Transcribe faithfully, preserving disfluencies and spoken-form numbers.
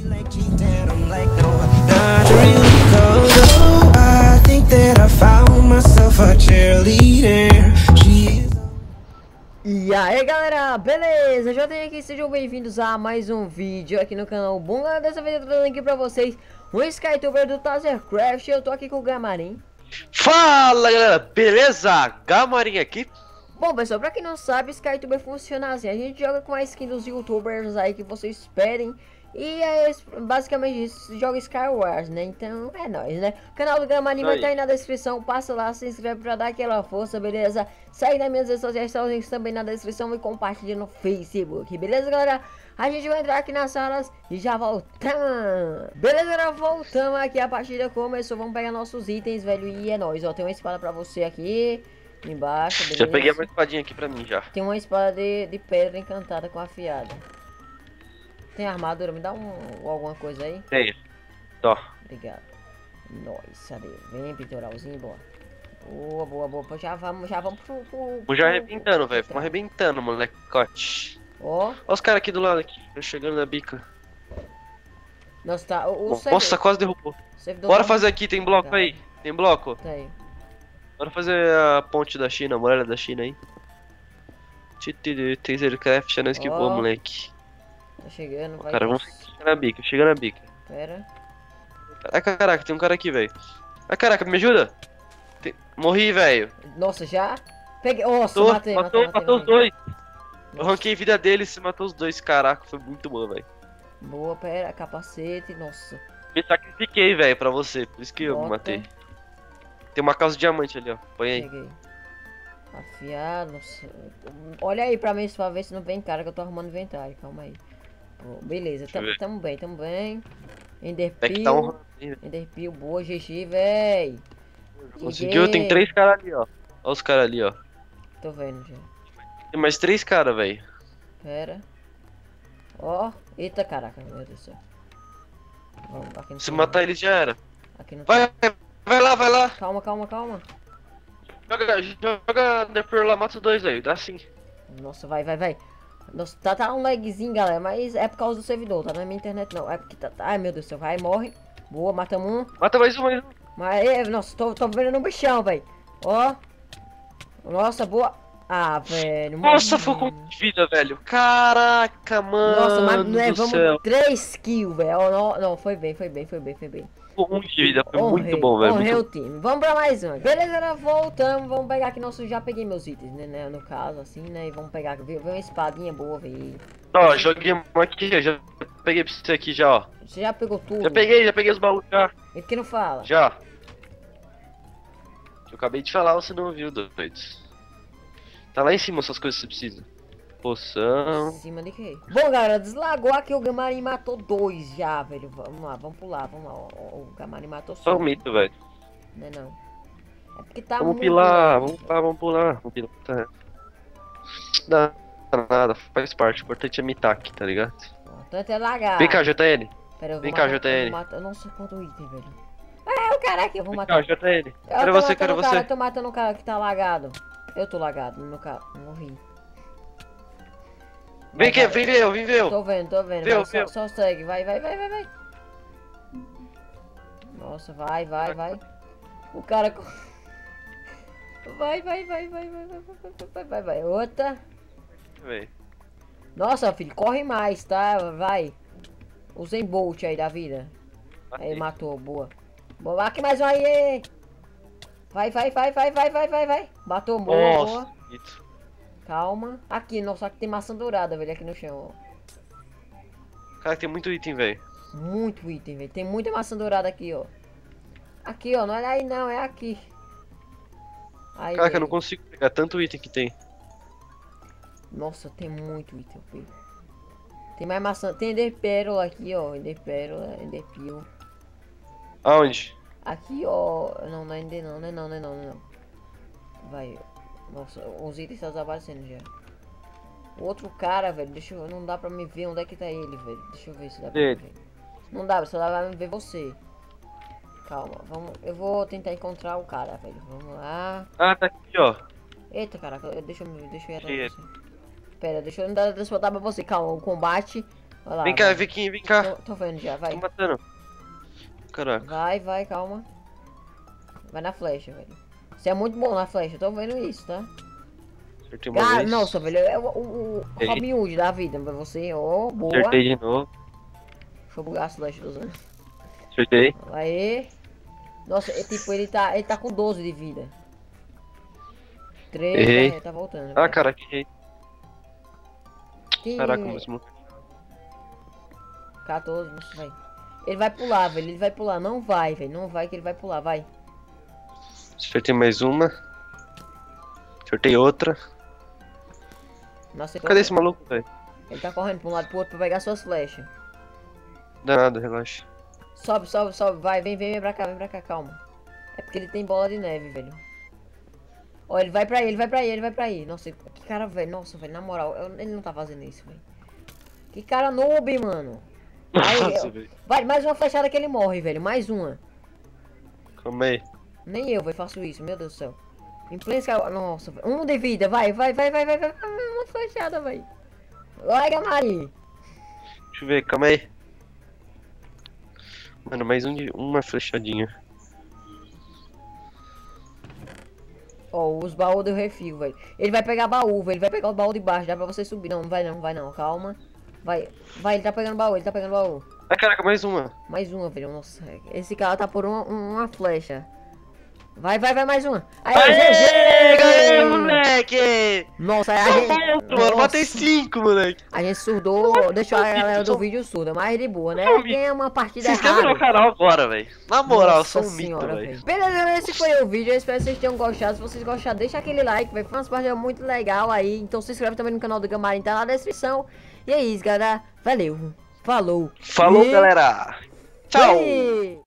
like cheating, I'm like, no, not really, 'cause, oh, I think that I found myself a cheerleader. She is... E aí galera, beleza? Já tenho aqui, sejam bem-vindos a mais um vídeo aqui no canal Bunga. Dessa vez eu tô trazendo aqui pra vocês um SkyTuber do Tazercraft. Eu tô aqui com o Gamarin. Fala galera, beleza? Gamarin aqui. Bom pessoal, pra quem não sabe, SkyTuber funciona assim. A gente joga com a skin dos youtubers aí que vocês esperem. E é basicamente isso, joga Skywars, né? Então é nóis, né? O canal do Gamarin vai estar aí na descrição. Passa lá, se inscreve pra dar aquela força, beleza? Segue nas minhas redes sociais, tá os links também na descrição. E compartilha no Facebook, beleza galera? A gente vai entrar aqui nas salas e já voltamos. Beleza galera, voltamos aqui, a partida começou. Vamos pegar nossos itens, velho, e é nóis. Ó, tem uma espada pra você aqui embaixo, beleza? Já peguei uma espadinha aqui pra mim já. Tem uma espada de, de pedra encantada com afiada. Tem armadura, me dá um, alguma coisa aí? Tem. Tó. Obrigado. Nós, cadê? Vem, peitoralzinho, boa. Boa, boa, boa. Já vamos, já vamos pro... pro Vamos já arrebentando, velho. Vamos arrebentando, molecote. Ó. Ó os caras aqui do lado, aqui. Tô chegando na bica. Nossa, tá... O, o Nossa, servidor, quase derrubou. tá... Bora fazer aqui, tem bloco Tá. aí. Tem bloco? Tá aí. Bora fazer a ponte da China, a muralha da China aí. Tazercraft, nós que Ó. voa, moleque. Tá chegando, vai. Cara, vamos chegar na bica, chega na bica. Pera. Ai, caraca, tem um cara aqui, velho. Ai, caraca, me ajuda. Tem... Morri, velho. Nossa, já? Peguei. Nossa, Matou, matei, matou, matei, matou os matei. dois. Eu Nossa. arranquei a vida deles e matou os dois. Caraca, foi muito bom, velho. Boa, pera. Capacete, nossa. Me sacrifiquei, velho, pra você. Por isso que eu me Bota. matei. Tem uma calça de diamante ali, ó. Põe aí. Peguei. Afiado, nossa. Olha aí pra mim, pra ver se não vem cara que eu tô arrumando inventário. Calma aí. Pô, beleza, Deixa eu tamo, ver. tamo bem, tamo bem. Back tá Enderpeel. honrando. Enderpeel, boa, G G, véi. Conseguiu? Tem três caras ali, ó. Olha os caras ali, ó. Tô vendo já. Tem mais três caras, velho. Pera. Ó. Eita, caraca, meu Deus do céu. Vamos, aqui não Se tem matar não. eles já era. Aqui não tem. Vai, vai lá, vai lá. Calma, calma, calma. Joga, joga Enderpearl lá, mata os dois, velho. Dá sim. Nossa, vai, vai, vai. Nossa, tá, tá um lagzinho, galera, mas é por causa do servidor, tá? Não é minha internet, não. É porque tá... Ai, meu Deus do céu, vai, morre. Boa, matamos um. Mata mais um, mais um. Mas, é, nossa, tô, tô vendo no bichão, velho. Ó. Nossa, boa. Ah, velho. Nossa, morri. foi com vida, velho. Caraca, mano. Nossa, mas do levamos céu. três kills, velho. Ó, Não, não, foi bem, foi bem, foi bem, foi bem. Um de vida, foi Honrei, muito bom, velho. honrei muito- o time. Vamos pra mais um. Beleza, galera, voltamos. Vamos pegar aqui nosso... Já peguei meus itens, né, né, no caso, assim, né. E vamos pegar... Viu uma espadinha boa, velho. Ó, joguei um aqui, eu já peguei pra você aqui já, ó. Você já pegou tudo? Já peguei, já peguei os baús já. Ele que não fala. Já. Eu acabei de falar, você não ouviu, doidos. Tá lá em cima essas coisas que você precisa. Poção. Em cima de quê? Bom, galera, deslagou aqui. O Gamarin matou dois já, velho. Vamos lá, vamos pular, vamos lá. O, o Gamarin matou só. Só o mito, velho. Não é não. É porque tá Vamos muito pilar, lento. vamos pular, vamos pular. Vamos pilar. Tá. Não, dá nada, faz parte. O importante é mitar aqui, tá ligado? Tanto é lagar. Vem cá, J N. Pera, eu vou vem cá, matar- J N. eu vou matar- Eu não sei quanto item, velho. É, o cara aqui, eu vou Vem matar. cá, J N. Eu Quero tô você, quero matando o cara, você. eu tô matando o cara que tá lagado. Eu tô lagado no meu carro. Morri. Vem Vai, aqui, vem ver eu, vem ver eu. Tô vendo, tô vendo. Viu, Vai, só, viu? só segue. Vai, vai, vai, vai, vai. Nossa, vai, vai, vai. O cara... co- Vai, vai, vai, vai, vai, vai, vai, vai, vai, vai, vai. Outra. Véi. Nossa, filho, corre mais, tá? Vai. Usem Bolt aí da vida. Aí, matou, boa. Boa, aqui mais um aí. Vai, vai, vai, vai, vai, vai, vai, vai. Matou, boa, boa. Nossa, mito. Calma. Aqui, nossa, aqui tem maçã dourada, velho, aqui no chão, ó. Cara, tem muito item, velho. Muito item, velho. Tem muita maçã dourada aqui, ó. Aqui, ó. Não é aí, não. É aqui. Aí, Caraca, eu não velho. consigo pegar tanto item que tem. Nossa, tem muito item, filho. Tem mais maçã. Tem Enderpearl aqui, ó. Enderpearl, Enderpeel. Aonde? Aqui, ó. Não, não é Ender não, não é não, não é não, não é não. Vai. Nossa, os itens estão desaparecendo já. O outro cara, velho, deixa eu... Não dá pra me ver onde é que tá ele, velho. Deixa eu ver se dá pra me Ele. ver. Não dá, só dá pra me ver você. Calma, vamos... Eu vou tentar encontrar o cara, velho. Vamos lá. Ah, tá aqui, ó. Eita, caraca, deixa eu, deixa eu ir atrás Cheio. de você. Pera, deixa eu dar transportar pra você. Calma, o combate Olha lá, Vem cá, vai. Viquinho, vem cá. Tô, tô vendo já, vai. Tô matando. Caraca. Vai, vai, calma. Vai na flecha, velho. Você é muito bom na flecha, eu tô vendo isso, tá? Acertei uma Ah, vez. nossa, velho, é o, o, o Ei. Robin Hood da vida pra você, ó, boa. Acertei de novo. Deixa eu bugar as flechas dos anos. Acertei. Aí. Nossa, é tipo, ele tá, ele tá com doze de vida. três, Errei. é, tá voltando. Ah, vai. cara, que errei. Que- Caraca, mas não. quatorze, nossa, vai. Ele vai pular, velho, ele vai pular. Não vai, velho, não vai que ele vai pular, vai. Acertei mais uma. Acertei outra. Nossa, ele, Cadê esse maluco, velho? ele tá correndo pra um lado e pro outro pra pegar suas flechas. Não dá nada, relaxa. Sobe, sobe, sobe, vai, vem, vem, vem pra cá, vem pra cá, calma. É porque ele tem bola de neve, velho. Ó, ele vai pra aí, ele vai pra aí, ele vai pra aí. Nossa, que cara, velho, nossa, velho, na moral, eu- ele não tá fazendo isso, velho. Que cara noob, mano. Aí, Nossa, eu- velho. vai, mais uma flechada que ele morre, velho, mais uma. Calma aí. Nem eu, velho, faço isso, meu Deus do céu. Em pleno escal- Nossa, velho. Um de vida, vai, vai, vai, vai, vai, vai. Uma flechada, velho. Larga, Mari. Deixa eu ver, calma aí. Mano, mais um de... uma flechadinha. Ó, os baús do refil, velho. Ele vai pegar baú, velho. Ele vai pegar o baú de baixo. Dá pra você subir. Não, não vai não, não vai não. Calma. Vai, vai, ele tá pegando baú, ele tá pegando baú. Ai, caraca, mais uma. Mais uma, velho. Nossa, esse cara tá por uma, uma flecha. Vai, vai, vai, mais uma. Aí, Aê, ganhei, G G! moleque! Nossa, a gente... Mano, Nossa, matei cinco, moleque. a gente surdou, deixou a galera do sou- vídeo surda, mas de boa, né? Sou um Quem é uma partida Se inscreve no errada. canal agora, velho. Na moral, eu sou um Nossa mito, senhora, velho. Beleza, galera, esse foi o vídeo. Eu espero que vocês tenham gostado. Se vocês gostaram, deixa aquele like, velho. Foi uma partida muito legal aí. Então se inscreve também no canal do Gamarin, tá na descrição. E é isso, galera. Valeu. Falou. Falou, E- galera. Tchau. Fui!